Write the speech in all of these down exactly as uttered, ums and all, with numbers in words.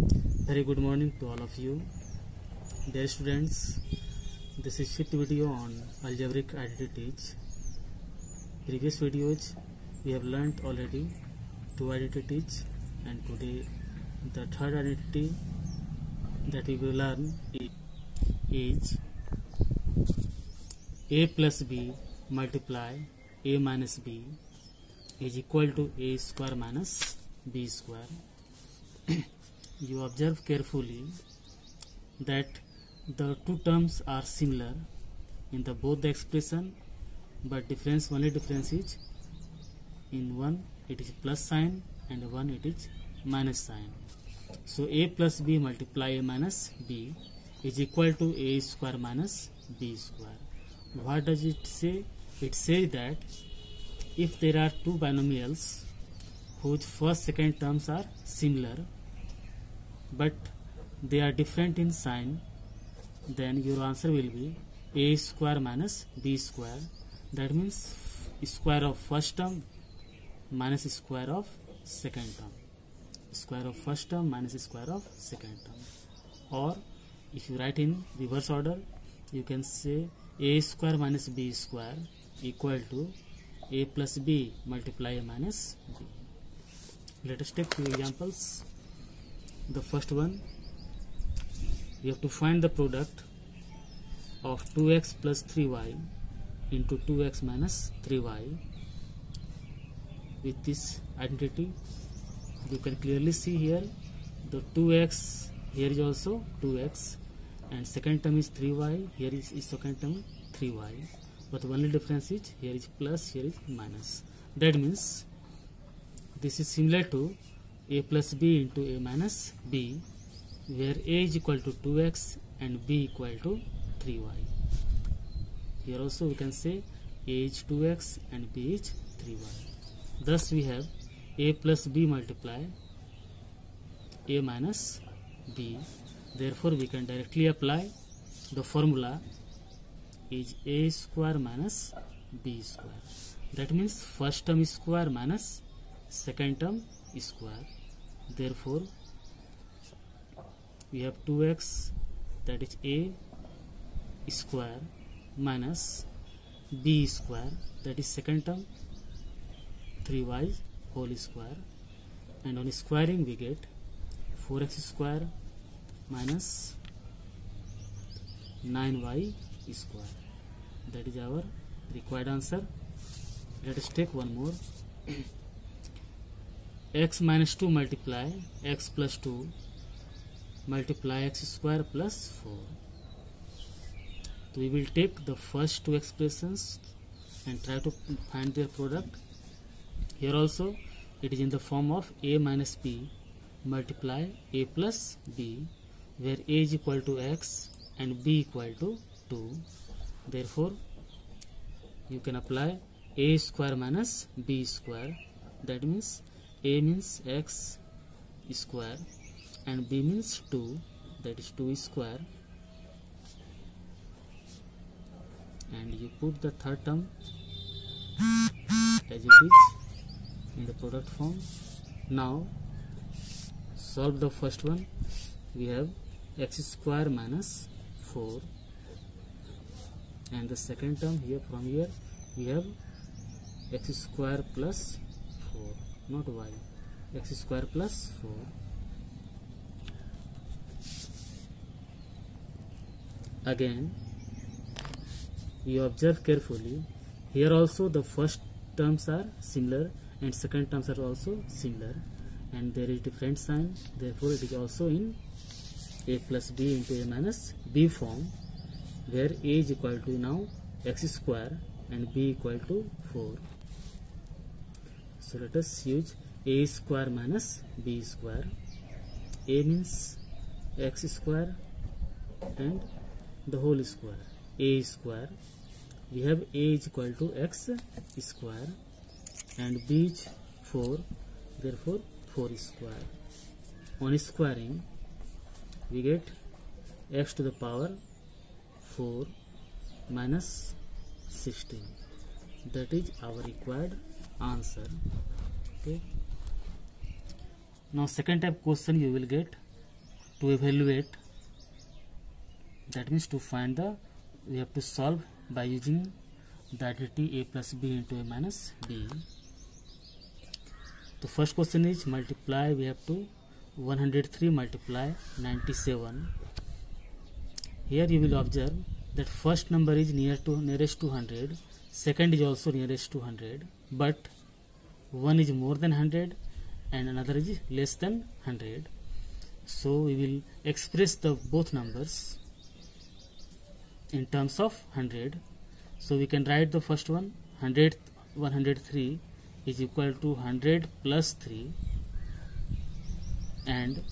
Very good morning to all of you. Dear students, this is fifth video on algebraic identities. Previous videos we have learnt already two identities, and today the third identity that we will learn is a plus b multiply a minus b is equal to a square minus b square. You observe carefully that the two terms are similar in the both the expression, but difference only difference is in one it is plus sign and one it is minus sign. So a plus b multiply a minus b is equal to a square minus b square. What does it say? It says that if there are two binomials whose first second terms are similar but they are different in sign, then your answer will be a square minus b square. That means square of first term minus square of second term, square of first term minus square of second term. Or if you write in reverse order, you can say a square minus b square equal to a plus b multiply a minus b. Let us take two examples. The first one, you have to find the product of two x plus three y into two x minus three y. With this identity, you can clearly see here the two x, here is also two x, and second term is three y, here is, is second term three y, but only difference is here is plus, here is minus. That means this is similar to a plus b into a minus b, where a is equal to two x and b equal to three y. Here also we can say a is two x and b is three y. Thus we have a plus b multiply a minus b. Therefore we can directly apply the formula is a square minus b square. That means first term is square minus second term is square. Therefore we have two x, that is a square, minus b square, that is second term three y whole square, and on squaring we get four x square minus nine y square. That is our required answer. Let us take one more. X minus two multiply x plus two multiply x square plus four. So we will take the first two expressions and try to find their product. Here also it is in the form of a minus b multiply a plus b, where a is equal to x and b equal to two. Therefore you can apply a square minus b square. That means a means x square and b means two, that is two square, and you put the third term as it is in the product form. Now solve the first one. We have x square minus four, and the second term here, from here we have x square plus four, not y, x square plus four. Again you observe carefully, here also the first terms are similar and second terms are also similar, and there is different sign. Therefore it is also in a plus b into a minus b form, where a is equal to now x square and b equal to four. So let us use a square minus b square. A means x square and the whole square, a square. We have a is equal to x square and b is four, therefore four square. On squaring we get x to the power four minus sixteen. That is our required answer. Okay. Now second type question you will get to evaluate, that means to find the, we have to solve by using the identity a plus b into a minus b. The first question is multiply, we have to one hundred three multiply ninety-seven. Here you will observe that first number is near to nearest to one hundred, second is also nearest to one hundred, but one is more than one hundred and another is less than one hundred. So we will express the both numbers in terms of one hundred. So we can write the first one, one hundred, one hundred three is equal to one hundred plus three, and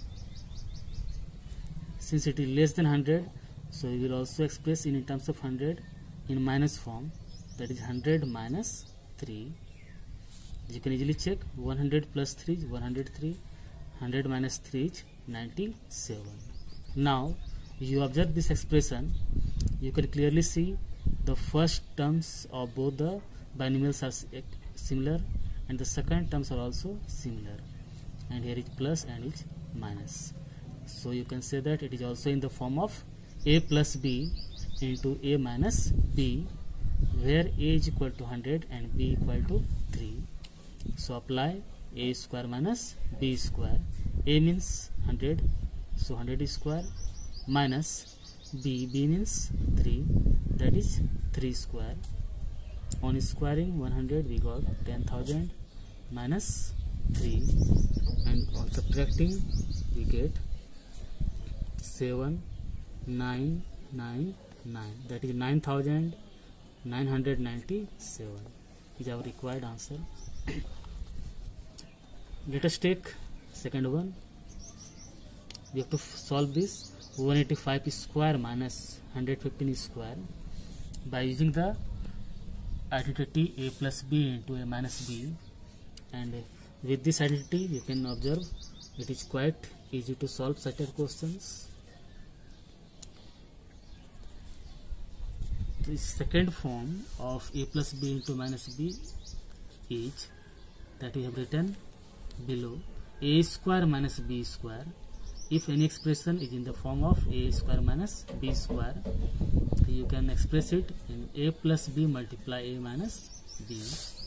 since it is less than one hundred, so we will also express in terms of one hundred in minus form, that is one hundred minus three. You can easily check, one hundred plus three is one hundred three, one hundred minus three is ninety-seven. Now you observe this expression, you can clearly see the first terms of both the binomials are similar and the second terms are also similar, and here is plus and is minus. So you can say that it is also in the form of a plus b into a minus b, where a is equal to one hundred and b equal to three. So apply a square minus b square. A means one hundred, so one hundred is square, minus b, b means three, that is three square. On squaring one hundred we got ten thousand minus three, and on subtracting we get seven nine nine nine, that is nine thousand nine hundred ninety-seven is our required answer. Let us take second one. We have to solve this one hundred eighty-five square minus one hundred fifteen square by using the identity a plus b into a minus b, and with this identity you can observe it is quite easy to solve such questions. The second form of a plus b into minus b is that we have written below, a square minus b square. If any expression is in the form of a square minus b square, you can express it in a plus b multiply a minus b.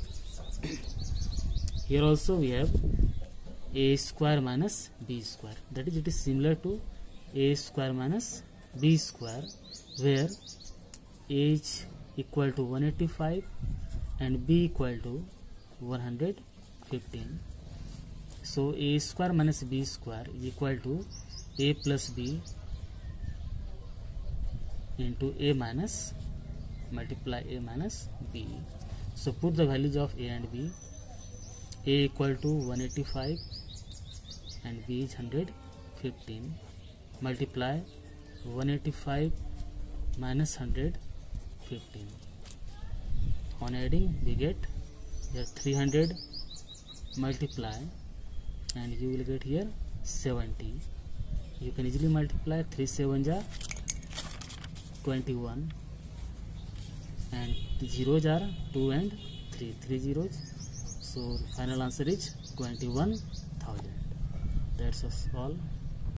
Here also we have a square minus b square, that is it is similar to a square minus b square, where a is equal to one hundred eighty-five and b equal to one hundred fifteen. So a square minus b square is equal to a plus b into a minus multiply a minus b. So put the values of a and b. A equal to one hundred eighty-five and b is one hundred fifteen. Multiply one hundred eighty-five minus one hundred fifteen. On adding we get here three hundred multiply, and you will get here seventy. You can easily multiply three sevens are twenty-one, and the zeros are two and three, three zeros. So final answer is twenty-one thousand. That's all.